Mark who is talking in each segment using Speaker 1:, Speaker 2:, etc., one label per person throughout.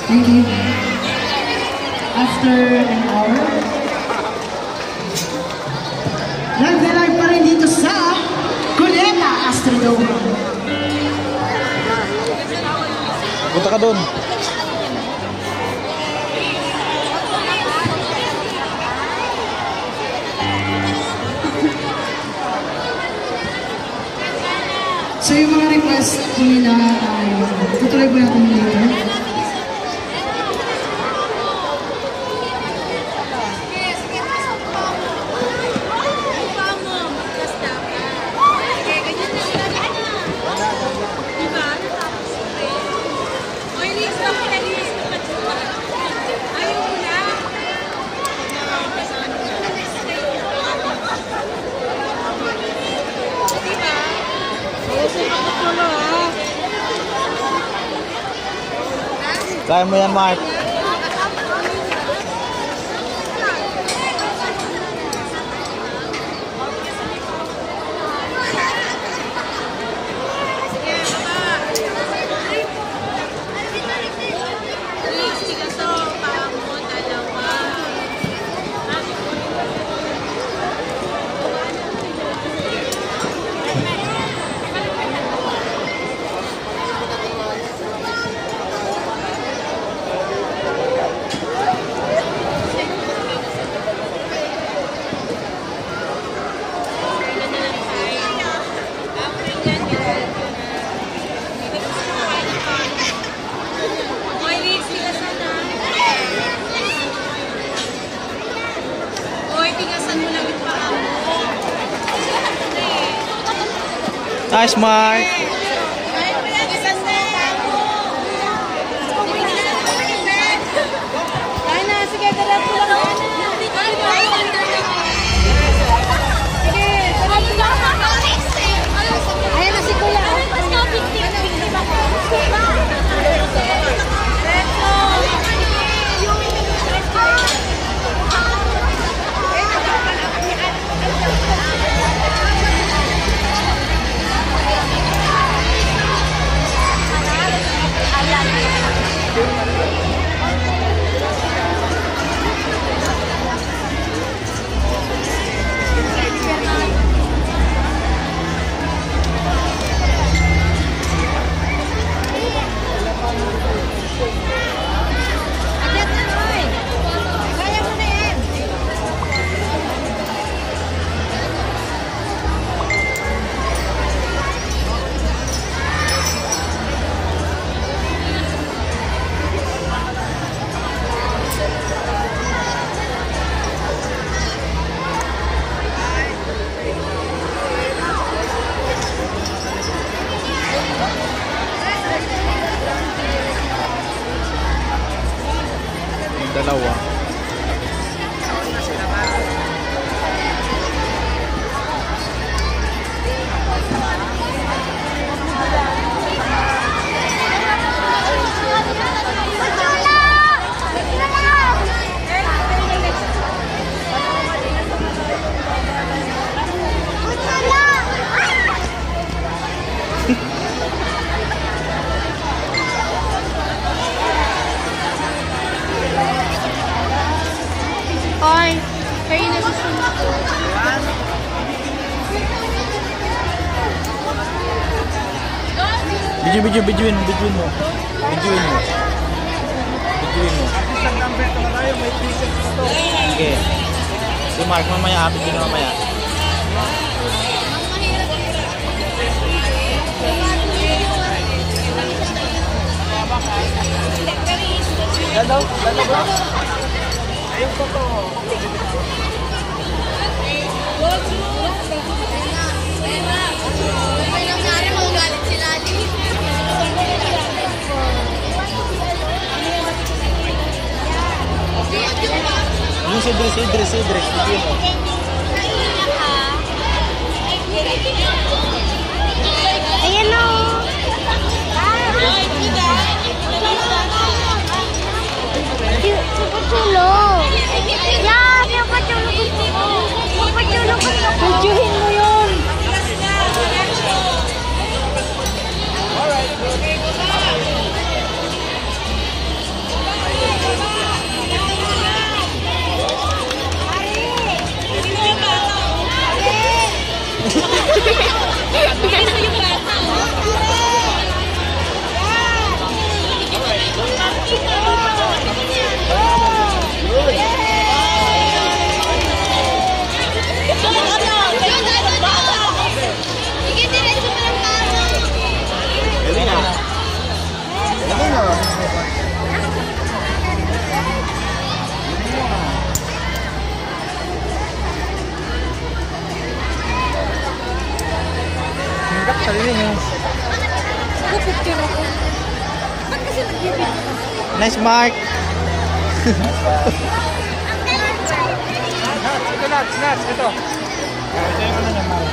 Speaker 1: Thank you. After an hour, live na live pa rin dito sa Cuneta Astrodome.
Speaker 2: Punta ka doon.
Speaker 1: So yung mga request po nila ay tutuloy po natin later.
Speaker 2: Kaya mo yan, Mark. Nice, Mark. Dalawa.
Speaker 3: Oy, kayo na susunod ko.
Speaker 2: Bidyoin mo. Bidyoin mo. Okay. Si Mark, mamaya, apit din mamaya. Dalaw ba? Ayun po to. Yung sidre.
Speaker 3: Ayan o. Chulo. Yeah, papachulo gusto ko. Videohin mo yun.
Speaker 2: Nice, Mark.
Speaker 4: Nuts, ito.
Speaker 2: Ito yung ano niya, Mark.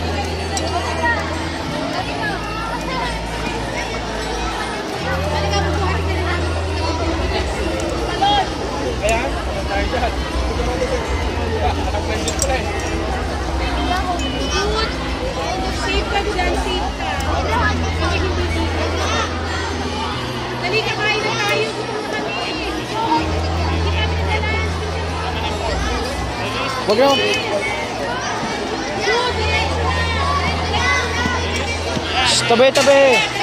Speaker 4: Ayan, tayo dyan. Nag-friendship ko na eh.
Speaker 5: Safe ka dyan, safe ka. Dali ka, kain na tayo. Gutom na kami. Hindi kami nadalas.
Speaker 2: Huwag mo. Tabi, tabi.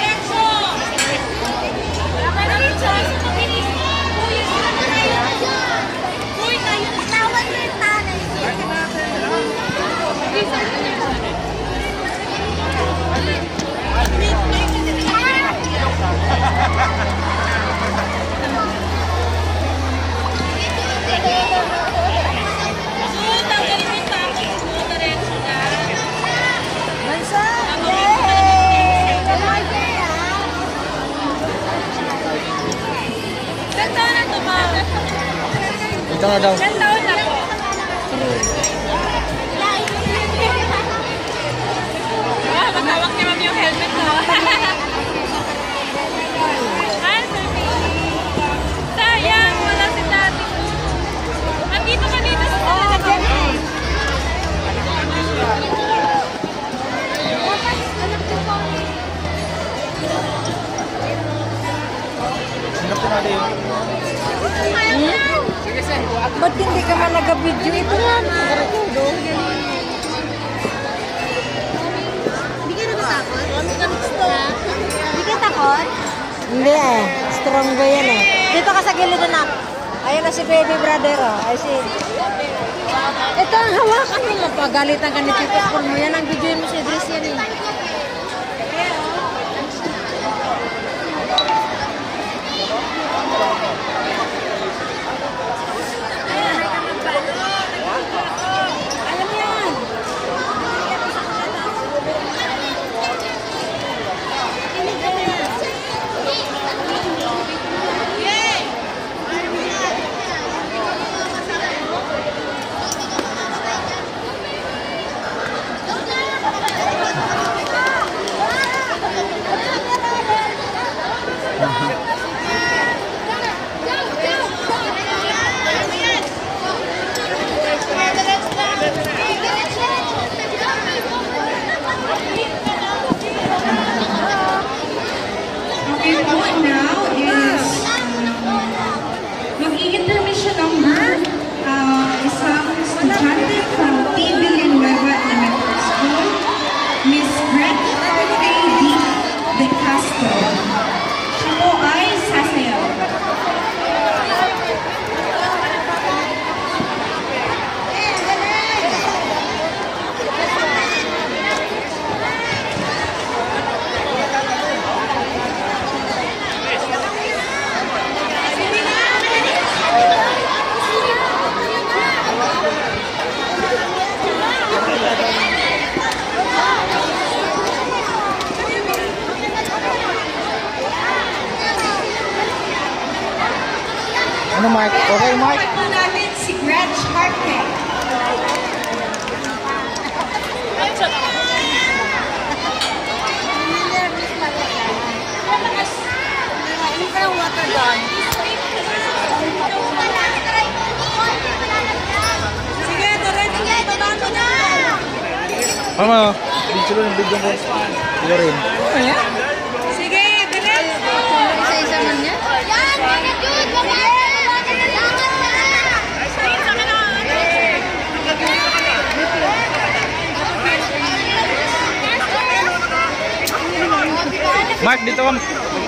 Speaker 2: Ito na daw.
Speaker 5: 10 taon na po. Matawag ni Ma'am yung helmet ko. Sayang, wala si Daddy ko. Andito ka dito sa talagang.
Speaker 2: Sino po natin yun?
Speaker 3: Ba't hindi ka man nag-video? Ito nga, nakakulo. Hindi ka nakatakot? Hindi ka takot? Hindi eh. Strong ba yan eh. Dito ka sa gilid anak. Ayan na si baby brother oh. I see. Ito ang hawakan mo. Pagalitan ka ni Tito Paul mo. Yan ang video mo si Idris yan eh.
Speaker 1: Okay po, now is mag-i-intermission number isang estudyante from T. Villanueva Elementary School, Miss Gretchen A.D. De Castro. Siya po ay sasayaw.
Speaker 2: Ano, Mark? Okay, Mark?
Speaker 1: Ito natin si Gretchen Harte.
Speaker 3: Hindi ka ng water doon.
Speaker 5: Sige, diretso na. Babaan mo na.
Speaker 2: Ano? Video rin, video ko. Video rin.
Speaker 5: Sige, diretso.
Speaker 3: Isa-isa man yan? Yan! Bakit yun? Bakit?
Speaker 2: Mark, dito ka.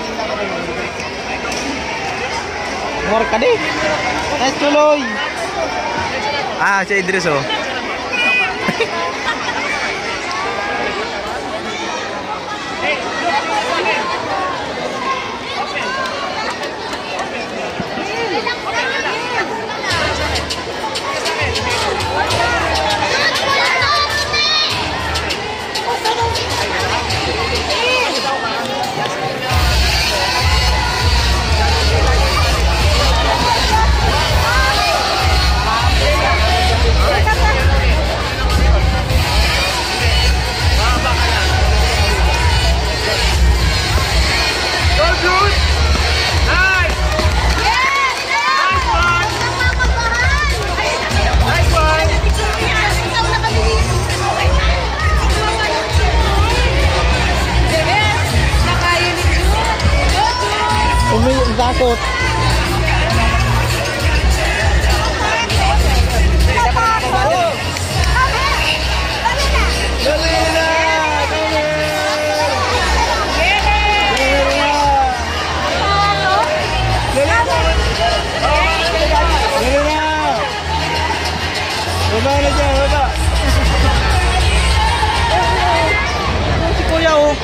Speaker 2: Mark ka di. Nice tuloy. Ah, si Idris oh. Natakot.
Speaker 4: Baba na dyan, baba.
Speaker 2: Si Kuya oh.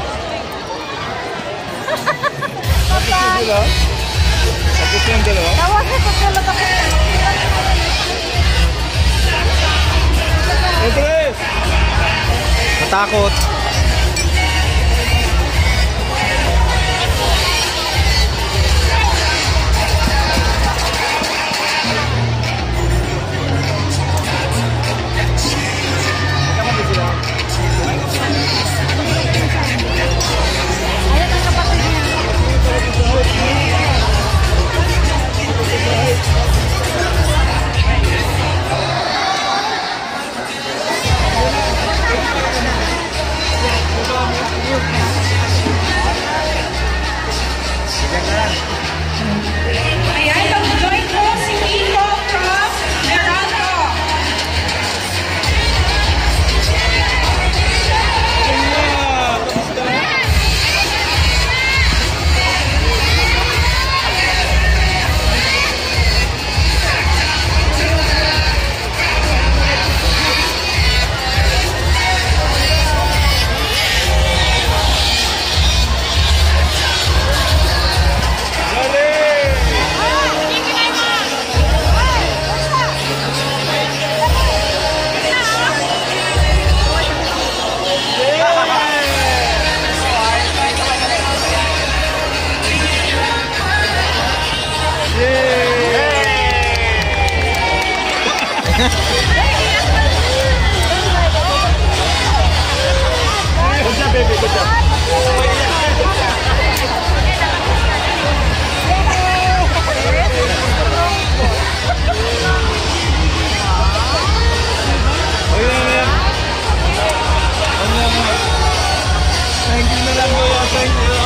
Speaker 4: Tapos yung dalawa. Andres!
Speaker 2: Natakot.
Speaker 5: Ayan, mag-join po si Nico from Toronto.
Speaker 4: Good job, baby. Good job. Thank you na lang, kuya. Thank you.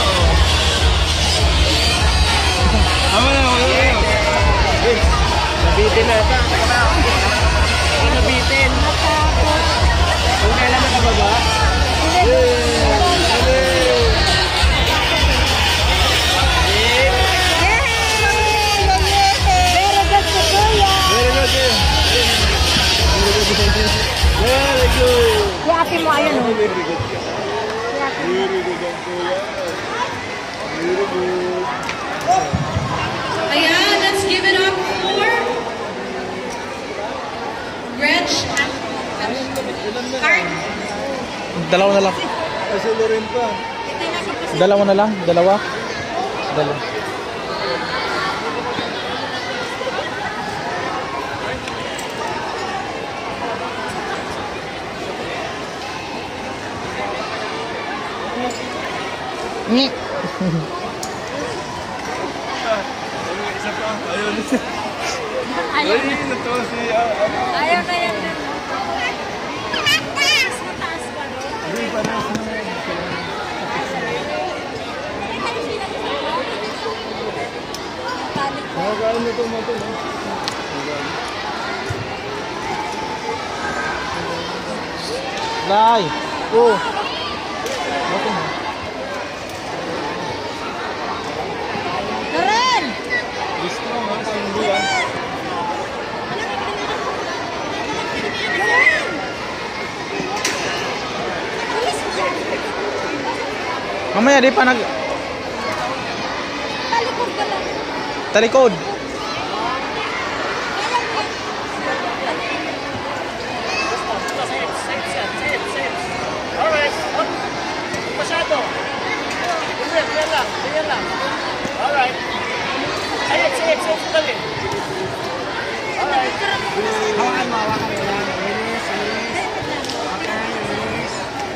Speaker 4: Ama na, kuya. Nabitin na. Nabitin. Kung kailan nakababa? Very good.
Speaker 3: Si ate mo, ayun oh.
Speaker 4: Very good. Very good ang kuya. Very good.
Speaker 5: Ayan, let's give it up for Gretch Card.
Speaker 2: Dalawa na lang.
Speaker 4: Kasi Loren pa.
Speaker 2: Dalawa na lang. Dalawa. Dalawa. Ni.
Speaker 4: Isa pa. Ayun. Ayun. Ito si...
Speaker 3: Ayaw na yan.
Speaker 4: Hindi pa na. Nakakain na ito mo ito.
Speaker 2: Lai. Oh.
Speaker 3: Loren!
Speaker 4: Gusto mo mga kainduan.
Speaker 2: Mamaya di pa nag...
Speaker 3: Talikod ka lang.
Speaker 2: Talikod.
Speaker 4: Alright. Masyado. Ganyan lang. Alright. Ayun, sige. Dali. Alright.
Speaker 3: Hawakan mo yan. Linis. Okay, linis.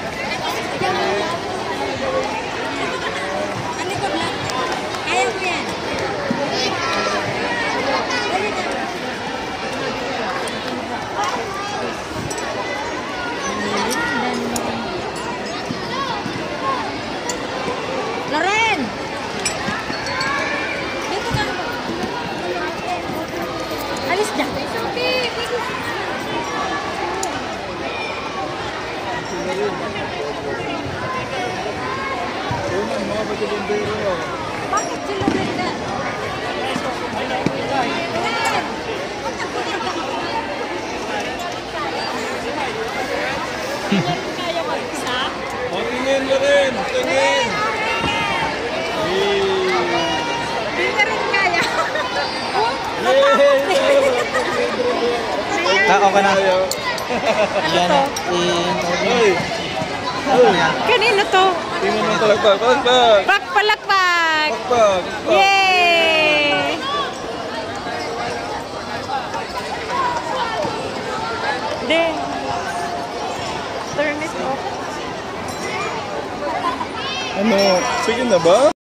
Speaker 3: Talikod lang. Kaya mo yan. Loren!
Speaker 4: pa rin. Tingin.
Speaker 5: Hindi ka rin kaya.
Speaker 2: Okay na.
Speaker 5: Ano to? Kanino to?
Speaker 4: Tingnan mo palakpak. Palakpak.
Speaker 5: Palakpak!
Speaker 4: Palakpak.
Speaker 5: Yay! Then, turn it off.
Speaker 4: Ano? Sige na ba?